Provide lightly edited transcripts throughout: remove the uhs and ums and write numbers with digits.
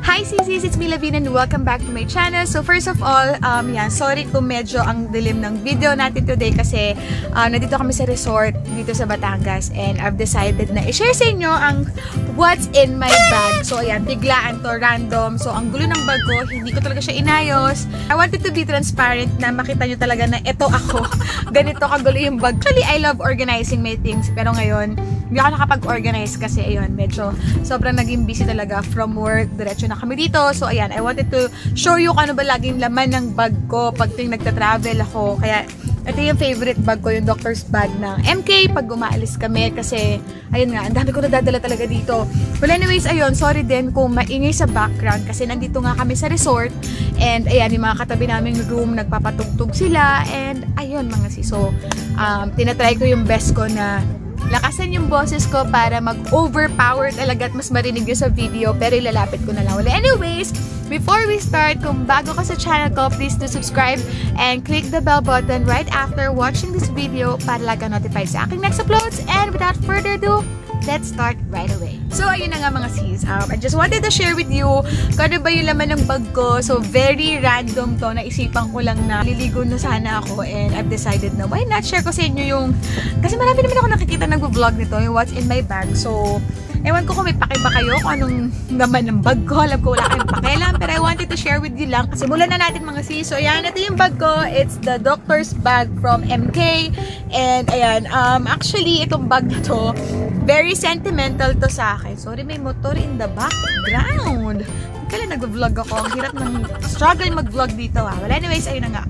Hi sisis! It's me Lavina and welcome back to my channel. So first of all, sorry kung medyo ang dilim ng video natin today kasi nandito kami sa resort dito sa Batangas and I've decided na i-share sa inyo ang what's in my bag. So ayan, biglaan to, random. So ang gulo ng bag ko, hindi ko talaga siya inayos. I wanted to be transparent na makita nyo talaga na ito ako. Ganito kagulo yung bag. Actually, I love organizing my things pero ngayon, hindi ako nakapag-organize kasi ayun, medyo sobrang naging busy talaga from work, diretso na kami dito. So ayan, I wanted to show you kung ano ba laging laman ng bag ko pag tuwing nagta-travel ako. Kaya ito yung favorite bag ko, yung doctor's bag ng MK pag umaalis kami kasi ayun nga, ang dami ko nadadala talaga dito. Well anyways, ayun, sorry din kung maingay sa background kasi nandito nga kami sa resort and ayan, yung mga katabi naming room, nagpapatugtog sila and ayun mga sis. So, tinatry ko yung best ko na lakasan yung boses ko para mag-overpower talaga at mas marinig nyo sa video pero ilalapit ko na lang. Well, anyways, before we start, kung bago ka sa channel ko, please do subscribe and click the bell button right after watching this video para lagi notified sa aking next uploads. And without further ado, let's start right away. So, ayun na nga mga sis. I just wanted to share with you kung ano ba yung laman ng bag ko. So, very random to. Naisipan ko lang na liligo na sana ako and I've decided na why not share ko sa inyo yung... Kasi marami naman ako nakikita nag-vlog nito, yung what's in my bag. So, ewan ko kung may paki ba kayo kung anong laman ng bag ko. Alam ko wala kayong pakialam pero I wanted to share with you lang. Simulan na natin mga sis. So, ayan, ito yung bag ko. It's the doctor's bag from MK. And, ayan, actually, itong bag na to, very sentimental to sa akin. Sorry, may motor in the background. Kailan nag-vlog ako. Ang hirap ng struggle mag-vlog dito ha. Well, anyways, ayun na nga.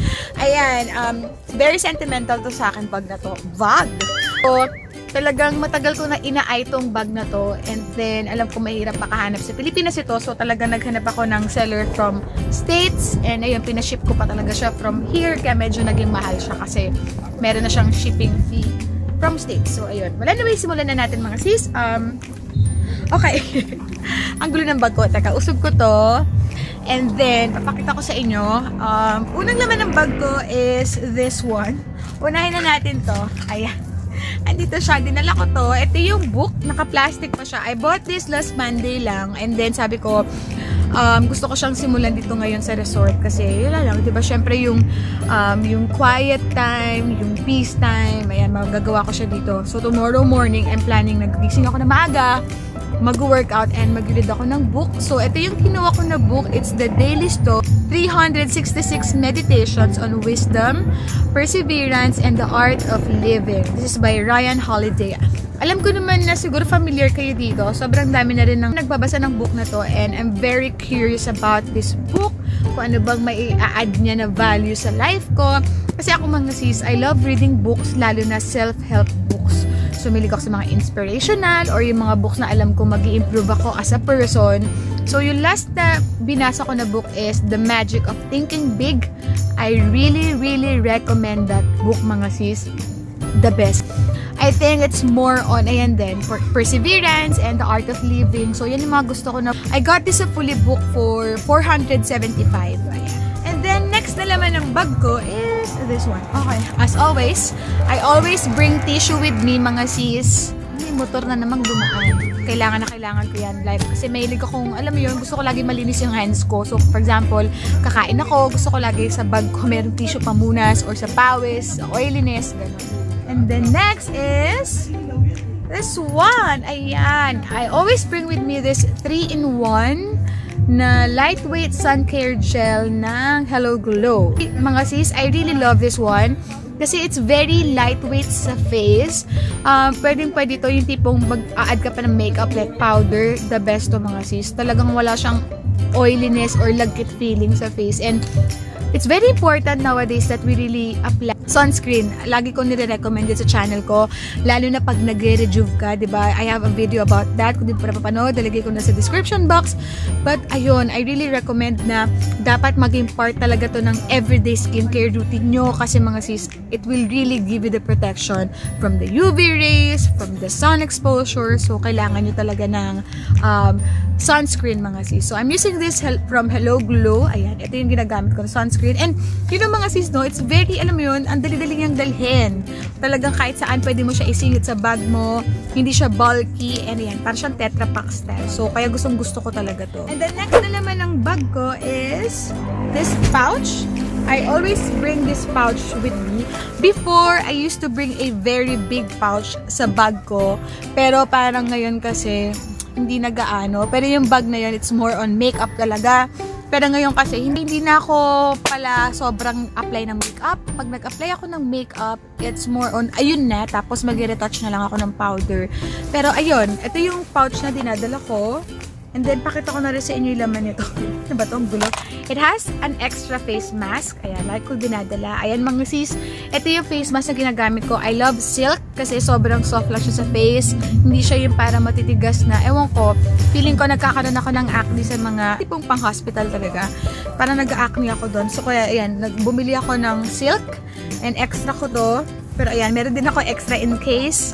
Very sentimental to sa akin bag na to. Bag. So, talagang matagal ko na ina-eye tong bag na to. And then, alam ko mahirap makahanap sa Pilipinas ito. So, talagang naghanap ako ng seller from States. And ayun, pinaship ko pa talaga siya from here. Kaya medyo naging mahal siya kasi meron na siyang shipping fee from States. So, ayun. Well, anyway, simulan na natin mga sis. Okay. Ang gulo ng bag ko. Teka, usog ko to. And then, papakita ko sa inyo. Unang laman ng bag ko is this one. Unahin na natin to. Ayan. Andito siya. Dinala ko to. Ito yung book. Naka-plastic pa siya. I bought this last Monday lang. And then, sabi ko, gusto ko siyang simulan dito ngayon sa resort kasi yun lang, diba, syempre yung quiet time, yung peace time, ayan, magagawa ko siya dito. So tomorrow morning, I'm planning, nagising ako na maaga, mag-workout and mag-read ako ng book. So ito yung kinuha ko na book, it's the Daily Stoic 366 Meditations on Wisdom, Perseverance, and the Art of Living. This is by Ryan Holiday. Alam ko naman na siguro familiar kayo dito. Sobrang dami na rin ng nagbabasa ng book na to and I'm very curious about this book. Kung ano bang may i-add niya na value sa life ko. Kasi ako mga sis, I love reading books, lalo na self-help books. So, milig ako sa mga inspirational or yung mga books na alam ko mag-i-improve ako as a person. So, yung last na binasa ko na book is The Magic of Thinking Big. I really, really recommend that book mga sis. The best. I think it's more on, ayan din, for perseverance and the art of living. So, yan yung mga gusto ko na. I got this a fully book for 475. Ayan. And then, next na laman ng bag ko is this one. Okay. As always, I always bring tissue with me, mga sis. May motor na namang dumaan. Kailangan ko yan live. Kasi mahilig akong, alam mo yun, gusto ko lagi malinis yung hands ko. So, for example, kakain ako, gusto ko lagi sa bag ko meron tissue pamunas or sa pawis, sa oiliness, gano'n. And then next is this one. Ayan. I always bring with me this 3-in-1 na lightweight sun care gel ng Hello Glow. Mga sis, I really love this one. Kasi it's very lightweight sa face. Pwede ito yung tipong mag-a-add ka pa ng makeup like powder. The best to mga sis. Talagang wala siyang oiliness or lagkit feeling sa face. And it's very important nowadays that we really apply sunscreen. Lagi ko nire-recommend sa channel ko, lalo na pag nagre-rejuve ka, diba? I have a video about that. Kung di pa napapanood, dalagay ko na sa description box. But, ayun, I really recommend na dapat maging part talaga to ng everyday skincare routine nyo kasi mga sis, it will really give you the protection from the UV rays, from the sun exposure. So, kailangan nyo talaga ng sunscreen mga sis. So, I'm using this from Hello Glow. Ayan, ito yung ginagamit ko na sunscreen. And, yun know, mga sis, no, it's very, alam mo yun, ang dali-dali niyang dalhin. Talagang kahit saan pwede mo siya isingit sa bag mo. Hindi siya bulky. And yan, parang siyang Tetra Pak style. So, kaya gustong-gusto ko talaga to. And the next na naman ng bag ko is this pouch. I always bring this pouch with me. Before, I used to bring a very big pouch sa bag ko. Pero parang ngayon kasi, hindi nagaano. Pero yung bag na yun, it's more on makeup talaga. Pero ngayon kasi, hindi na ako pala sobrang apply ng makeup. Pag nag-apply ako ng makeup, it's more on, ayun na, tapos mag-retouch na lang ako ng powder. Pero ayun, ito yung pouch na dinadala ko. And then, pakita ko na rin sa inyo yung laman nito. Ano ba ito? Ang gulo. It has an extra face mask. Ayan, like ko dinadala. Ayan, mga sis. Ito yung face mask na ginagamit ko. I love silk kasi sobrang soft lang siya sa face. Hindi siya yung para matitigas na. Ewan ko, feeling ko nagkakaroon ako ng acne sa mga tipong pang-hospital talaga. Para nag-acne ako doon. So, kaya, ayan, bumili ako ng silk. And extra ko to. Pero ayan, meron din ako extra in case.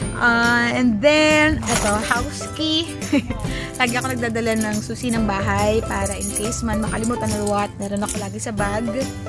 And then, ito, house key. Lagi ako nagdadala ng susi ng bahay para in case man makalimutan or what, meron ako lagi sa bag.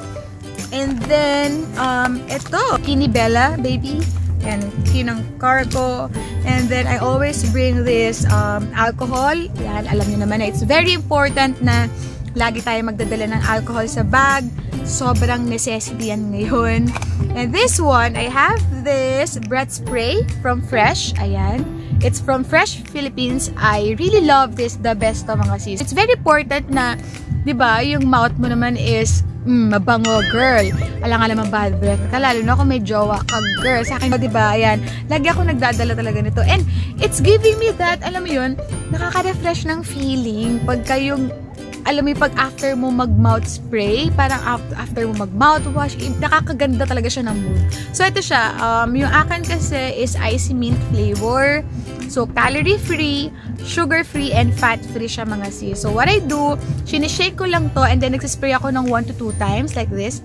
And then, ito, Kinibella, baby. And key ng cargo. And then, I always bring this alcohol. Yan, alam niyo naman na it's very important na lagi tayo magdadala ng alcohol sa bag. Sobrang necessity yan ngayon. And this one, I have this breath spray from Fresh. Ayan. It's from Fresh Philippines. I really love this. The best to mga sis. It's very important na, di ba, yung mouth mo naman is mabango, girl. Alam nga naman bad breath ka. Lalo na kung may jowa ka, girl. Sa akin, di ba, ayan. Lagi ako nagdadala talaga nito. And it's giving me that, alam mo yun, nakaka-refresh ng feeling pagka yung alam mo, pag after mo mag-mouth spray, parang after mo mag-mouthwash, nakakaganda talaga siya ng mood. So, ito siya. Yung akin kasi is icy mint flavor. So, calorie-free, sugar-free, and fat-free siya mga sis. So, what I do, sinishake ko lang to and then nagsispray ako ng 1 to 2 times like this.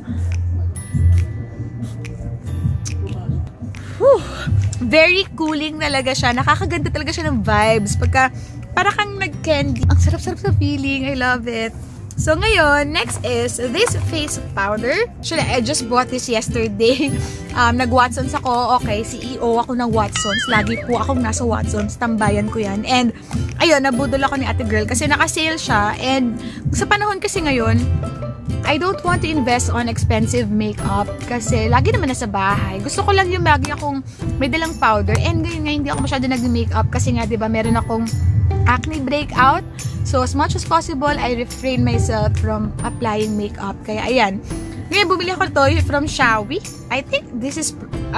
Whew! Very cooling talaga siya. Nakakaganda talaga siya ng vibes. Pagka para kang nag-candy. Ang sarap-sarap sa feeling. I love it. So, ngayon, next is this face powder. Actually, I just bought this yesterday. Nag-Watsons ako. Okay, CEO ako ng Watsons. Lagi po akong nasa Watsons. Tambayan ko yan. And, ayun, nabudol ako ni ate girl kasi naka-sale siya. And, sa panahon kasi ngayon, I don't want to invest on expensive makeup kasi lagi naman nasa bahay. Gusto ko lang yung lagi akong may dalang powder. And ngayon nga, hindi ako masyado nag-makeup kasi nga, diba, meron akong acne breakout. So, as much as possible, I refrain myself from applying makeup. Kaya, ayan. Ngayon, bumili ako to from Shawi. I think this is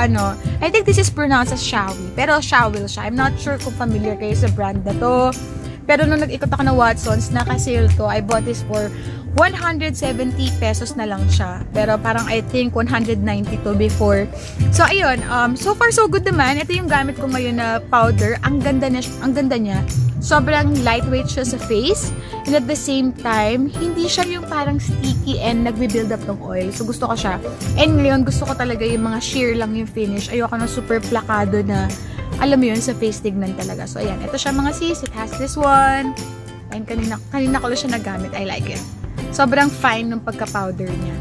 pronounced as Shawi. Pero Shawil siya. I'm not sure kung familiar kayo sa brand na to. Pero nung nag-ikot ako ng Watsons, naka-sale to. I bought this for 170 pesos na lang siya. Pero parang I think 190 to before. So, ayun. So far, so good naman. Ito yung gamit ko ngayon na powder. Ang ganda niya. Sobrang lightweight siya sa face. And at the same time, hindi siya yung parang sticky and nagbe-build up ng oil. So, gusto ko siya. And ngayon, gusto ko talaga yung mga sheer lang yung finish. Ayoko na super plakado na, alam mo yun, sa face tignan talaga. So, ayan. Ito siya mga sis. It has this one. And kanina ko lang siya nagamit. I like it. Sobrang fine ng pagka-powder niya.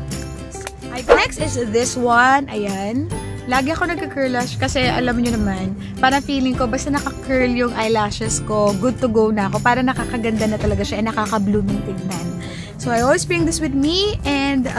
Next is this one. Ayan. Lagi ako nagka-curlash kasi alam niyo naman, parang feeling ko basta naka-curl yung eyelashes ko, good to go na ako. Parang nakakaganda na talaga siya and nakaka-blooming tignan. So, I always bring this with me and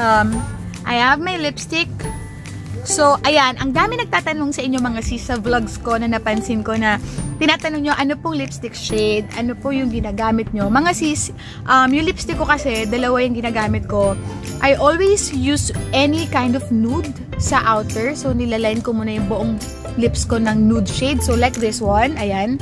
I have my lipstick. So, ayan, ang dami nagtatanong sa inyo mga sis sa vlogs ko na napansin ko na tinatanong nyo ano pong lipstick shade, ano po yung ginagamit nyo. Mga sis, yung lipstick ko kasi, dalawa yung ginagamit ko. I always use any kind of nude sa outer. So, nilaline ko muna yung buong lips ko ng nude shade. So, like this one, ayan.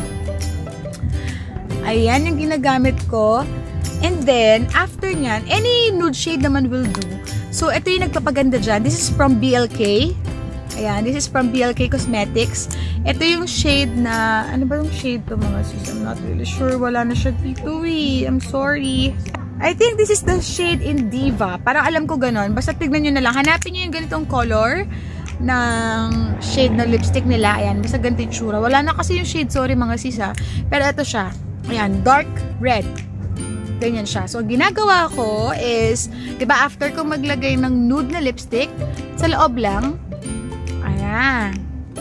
Ayan yung ginagamit ko. And then, after nyan, any nude shade naman will do. So, ito yung nagpapaganda dyan. This is from BLK. Ayan, this is from BLK Cosmetics. Ito yung shade na, ano ba yung shade to mga sis? I'm not really sure. Wala na siya dito eh. I'm sorry. I think this is the shade in Diva. Parang alam ko ganon. Basta tignan nyo na lang. Hanapin nyo yung ganitong color ng shade na lipstick nila. Ayan, basta ganito yung tsura. Wala na kasi yung shade, sorry mga sis ha. Pero ito siya. Ayan, dark red. Ganyan siya. So, ginagawa ko is, diba, after ko maglagay ng nude na lipstick, sa loob lang, ayan.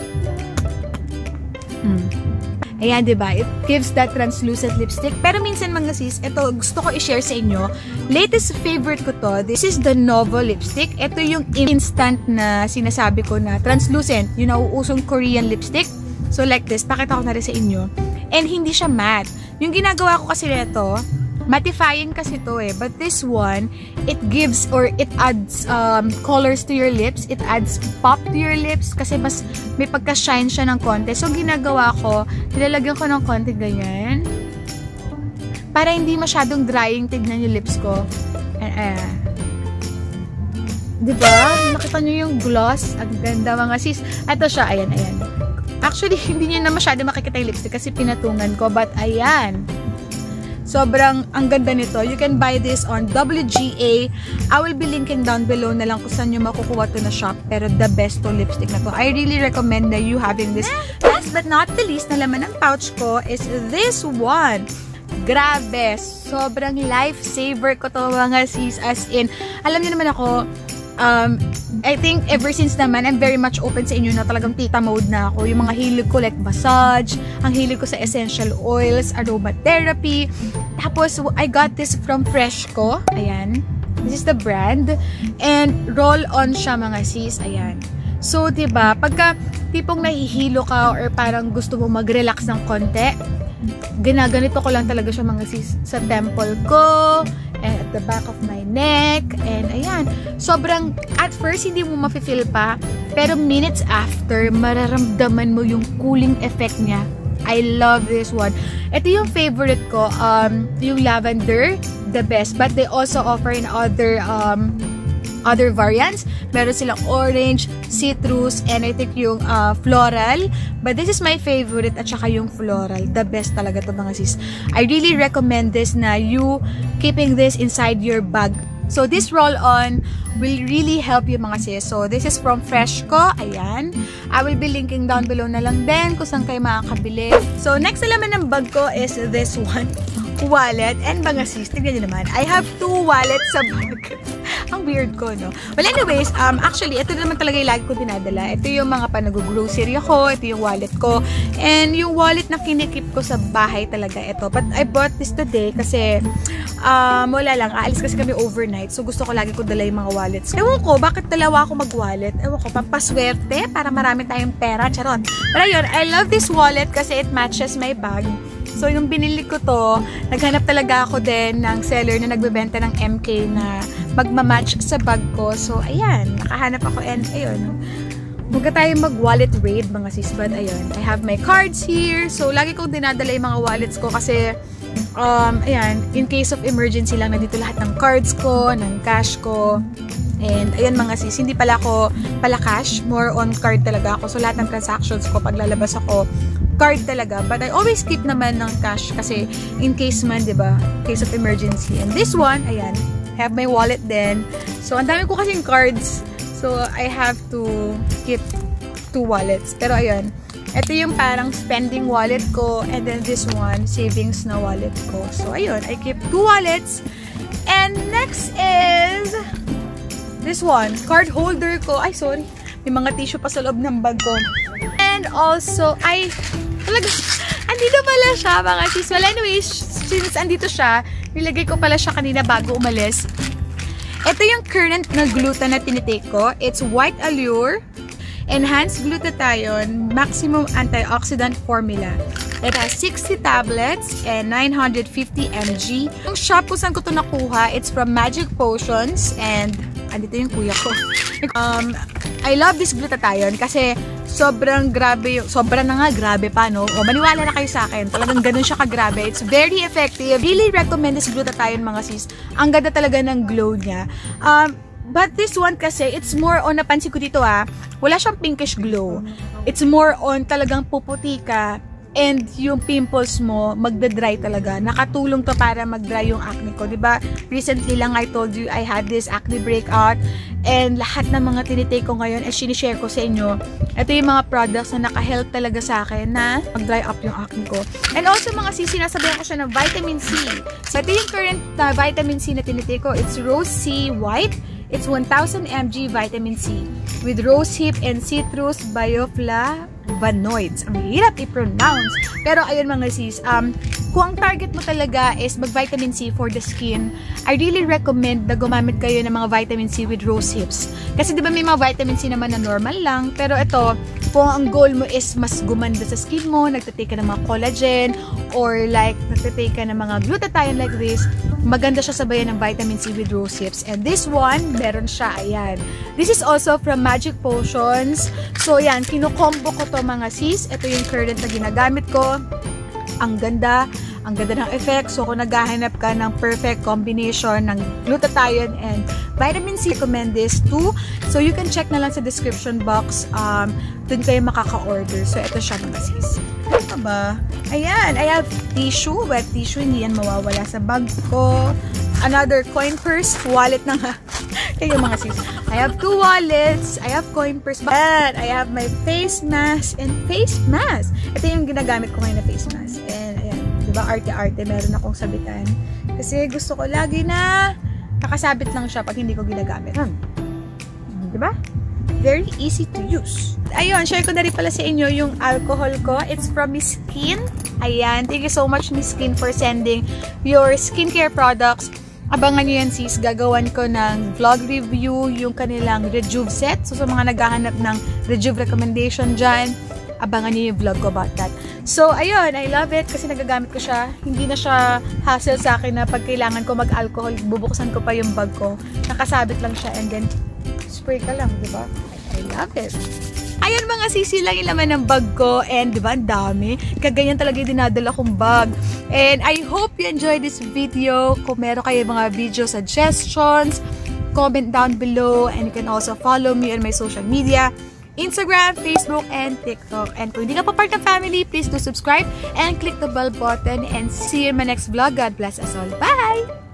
Ayan, diba? It gives that translucent lipstick. Pero minsan mga sis, ito gusto ko i-share sa inyo. Latest favorite ko to. This is the Novo lipstick. Ito yung instant na sinasabi ko na translucent. Yung nauusong Korean lipstick. So like this, pakita ko na rin sa inyo. And hindi siya matte. Yung ginagawa ko kasi nito, mattifying kasi to eh. But this one, it gives or it adds colors to your lips. It adds pop to your lips kasi mas may pagka-shine siya ng konti. So, ginagawa ko, nilalagyan ko ng konti ganyan. Para hindi masyadong drying. Tignan yung lips ko. Diba? Nakita nyo yung gloss? Ang ganda mga sis. Ito siya. Ayan, ayan. Actually, hindi nyo na masyado makikita yung lipstick kasi pinatungan ko. But, ayan. Sobrang ang ganda nito. You can buy this on WGA. I will be linking down below na lang kung saan nyo makukuha to na shop. Pero the best to lipstick na to. I really recommend na you having this. Last but not the least, na laman ng pouch ko is this one. Grabe. Sobrang lifesaver ko to mga sis. As in, alam niyo naman ako, I think ever since naman, I'm very much open sa inyo na talagang tita mode na ako. Yung mga hilig ko like massage, ang hilig ko sa essential oils, aromatherapy. Tapos, I got this from Freshco. Ayan. This is the brand. And roll-on siya mga sis. Ayan. So, diba, pagka tipong nahihilo ka or parang gusto mo mag-relax ng konti, ginaganito ko lang talaga siya mga sis sa temple ko, and at the back of my neck, and ayan, sobrang, at first, hindi mo mafe-feel pa, pero minutes after, mararamdaman mo yung cooling effect niya. I love this one. Ito yung favorite ko, yung lavender, the best, but they also offer in other variants. Meron silang orange, citrus, and I think yung floral. But this is my favorite at saka yung floral. The best talaga to mga sis. I really recommend this na you keeping this inside your bag. So this roll-on will really help you mga sis. So this is from Freshco. Ayan. I will be linking down below na lang din kung saan kayo makakabili. So next na laman ng bag ko is this one. Wallet. And mga sis, tignan nyo naman. I have 2 wallets sa bag. Ang weird ko, no? Well, anyways, actually, ito naman talaga yung lagi ko dinadala. Ito yung mga panag-grocery ako. Ito yung wallet ko. And yung wallet na kinikip ko sa bahay talaga ito. But I bought this today kasi wala lang. Aalis kasi kami overnight. So, gusto ko lagi ko dala yung mga wallets. Ewan ko, bakit dalawa ako mag-wallet? Ewan ko, pampaswerte para marami tayong pera. Charot. But ayun, I love this wallet kasi it matches my bag. So, yung binili ko to, naghanap talaga ako din ng seller na nagbebenta ng MK na magmamatch sa bag ko. So, ayan. Nakahanap ako and ayun. Huwag tayo mag-wallet raid mga sis. But ayun. I have my cards here. So, lagi kong dinadala yung mga wallets ko kasi ayan. In case of emergency lang, nandito lahat ng cards ko, ng cash ko. And ayun mga sis, hindi pala ako cash. More on card talaga ako. So, lahat ng transactions ko, pag lalabas ako, card talaga. But I always keep naman ng cash kasi in case man, diba? Case of emergency. And this one, ayan, I have my wallet din. So, ang dami ko kasing cards. So, I have to keep 2 wallets. Pero, ayun, ito yung parang spending wallet ko. And then this one, savings na wallet ko. So, ayun, I keep 2 wallets. And next is this one, card holder ko. Ay, sorry. May mga tissue pa sa loob ng bag ko. And also, talaga, andito pala siya mga sis. Well, anyways, since andito siya, nilagay ko pala siya kanina bago umalis. Ito yung current na gluta na tinitake ko. It's White Allure, Enhanced Glutathione, Maximum Antioxidant Formula. It has 60 tablets and 950 mg. Yung shop kung saan ko ito nakuha, it's from Magic Potions, and andito yung kuya ko. I love this glutathione kasi sobrang grabe, sobrang na nga grabe pa, no? O, maniwala na kayo sa akin. Talagang ganun siya kagrabe. It's very effective. Really recommend this glutathione mga sis. Ang ganda talaga ng glow niya. But this one kasi, it's more on, napansin ko dito wala siyang pinkish glow. It's more on talagang puputi ka. and yung pimples mo, magda-dry talaga. Nakatulong to para mag-dry yung acne ko. Diba? Recently lang I told you I had this acne breakout and lahat ng mga tinitake ko ngayon ay sinishare ko sa inyo. Ito yung mga products na naka-help talaga sa akin na mag-dry up yung acne ko. And also mga sis, sinasabihan ko siya ng vitamin C. So ito yung current vitamin C na tinitake ko. It's Rose C White. It's 1000 mg vitamin C with rosehip and citrus bioflavonoids. Ang hirap i-pronounce. Pero ayun mga sis, kung ang target mo talaga is mag-vitamin C for the skin, I really recommend na gumamit kayo ng mga vitamin C with rosehips. Kasi di ba may mga vitamin C naman na normal lang, pero ito, kung ang goal mo is mas gumanda sa skin mo, nagtatake ka ng mga collagen, or like, nagtatake ka ng mga glutathione like this, maganda siya sabayan ng vitamin C with rosehips. And this one, meron siya, ayan. This is also from Magic Potions. So, yan, kinukombo ko to mga sis. Ito yung current na ginagamit ko. Ang ganda ng effect. So, kung naghahanap ka ng perfect combination ng glutathione and vitamin C, recommend this too. So, you can check na lang sa description box. Dun kayo makaka-order. So, ito siya mga sis. Ano ba? Ayan, I have tissue, wet tissue, hindi yan mawawala sa bag ko. Another coin purse, wallet na nga. Kayo mga sis. I have 2 wallets, I have coin purse, and I have my face mask and face mask. Ito yung ginagamit ko ngayon na face mask. And ayan, diba arte-arte, meron akong sabitan. Kasi gusto ko lagi na nakasabit lang siya pag hindi ko ginagamit. Diba? Very easy to use. Ayun, share ko na rin pala sa inyo yung alcohol ko. It's from Miss Skin. Ayan, thank you so much Miss Skin for sending your skincare products. Abangan nyo yan sis, gagawan ko ng vlog review yung kanilang Rejuve set. So sa mga naghahanap ng Rejuve recommendation dyan, abangan nyo yung vlog ko about that. So ayun, I love it kasi nagagamit ko siya. Hindi na siya hassle sa akin na pag kailangan ko mag-alcohol, bubuksan ko pa yung bag ko. Nakasabit lang siya and then spray ka lang, diba? I love it. Ayan mga sisi lang yung laman ng bag ko and diba ang dami, kaganyan talaga yung dinadala kong bag. And I hope you enjoyed this video. Kung meron kayo mga video suggestions, comment down below and you can also follow me on my social media, Instagram, Facebook, and TikTok. And kung hindi ka pa part ng family, please do subscribe and click the bell button and see you in my next vlog. God bless us all. Bye!